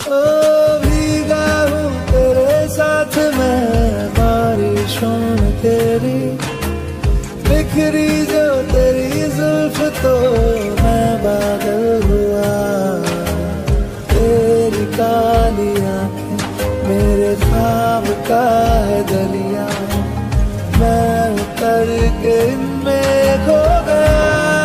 ओ भीगा हूँ तेरे साथ मैं, बारिशों में तेरी बिखरी जो तेरी जुल्फ तो मैं बादल हुआ। तेरी काली आंखें मेरे ख्वाब का है दरिया, मैं उतर के इनमें खो गया।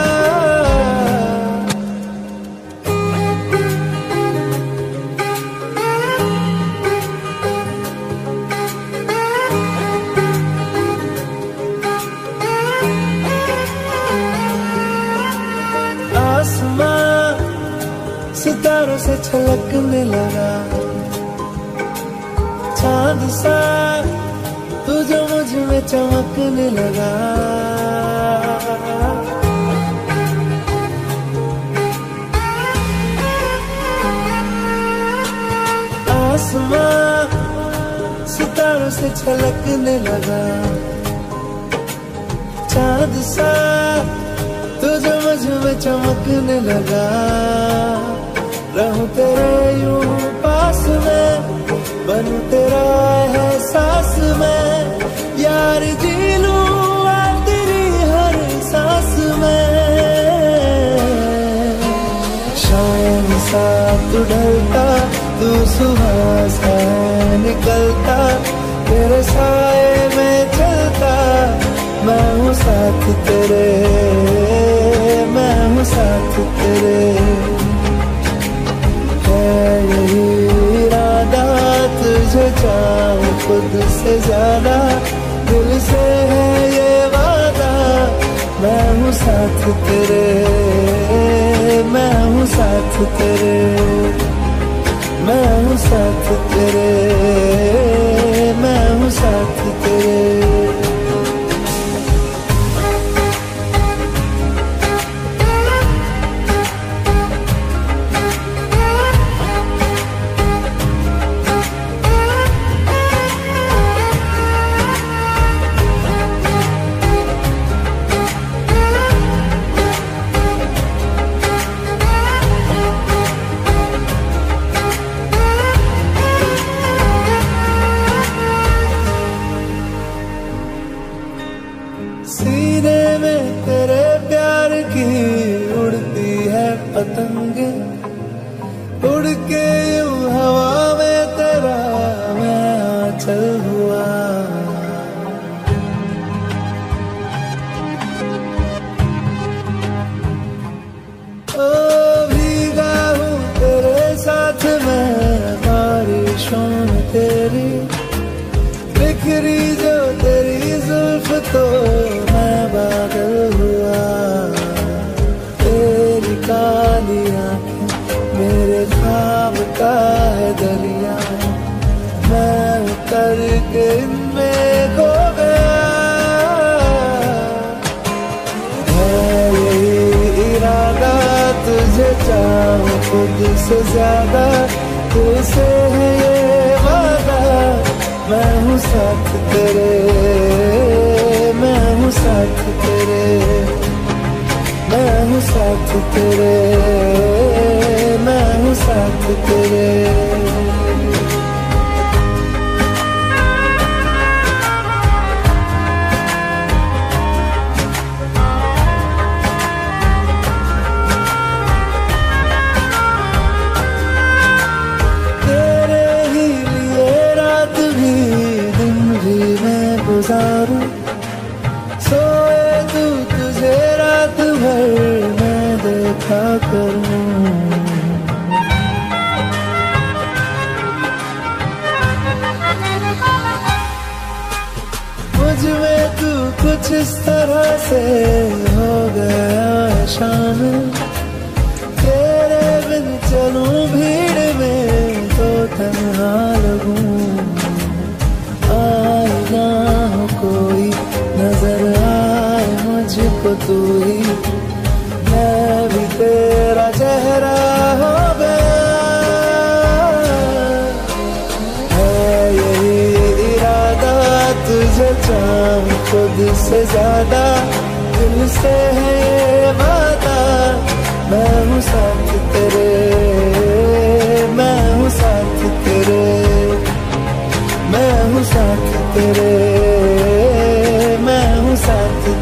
सितारों से छलकने लगा, चांद सा तू जो मुझ में चमकने लगा। आसमां सितारों से छलकने लगा, चांद सा तू जो मुझ में चमकने लगा। रहूं तेरे यूं पास में, बनूं तेरा एहसास में, यार जी लूं तेरी हर सांस में। शाम सा तू ढलता, तू सुबह सा निकलता, तेरे साए में चलता, मैं हूँ साथ तेरे, मैं हूँ साथ तेरे। यही इरादा तुझे चाहूं खुद से ज्यादा, दिल से है ये वादा, मैं हूँ साथ तेरे, मैं हूँ साथ तेरे, मैं हूँ साथ तेरे, मैं हूँ साथ तेरे। सीने में तेरे प्यार की उड़ती है पतंगे, उड़ के यूं हवा में तेरा मैं आंचल हुआ। ओ भीगा हूँ तेरे साथ मैं, बारिशों में तेरी बिखरी जो तेरी जुल्फ तो मैं बादल हुआ। तेरी काली आंखें मेरे ख्वाब का है दरिया, मैं उतर के इनमें खो गया। है यही इरादा तुझे चाहूं खुद से ज्यादा, तुझसे है ये वादा, मैं हूँ साथ तेरे, मैं हूँ साथ तेरे, मैं हूँ साथ तेरे, मैं हूँ साथ तेरे। सोए तू तुझे रात भर मैं देखा करूं, मुझ में तू कुछ इस तरह से हो गया है शामिल, तेरे बिन चलूं भीड़ में तो तन्हा लगूं। आए ना हो कोई नजर आए मुझको तू ही, मैं भी तेरा चेहरा हो गया। है यही इरादा तुझे चाहूं खुद से ज्यादा, दिल से है ये वादा, मैं हूँ साथ तेरे, मैं हूँ साथ साथ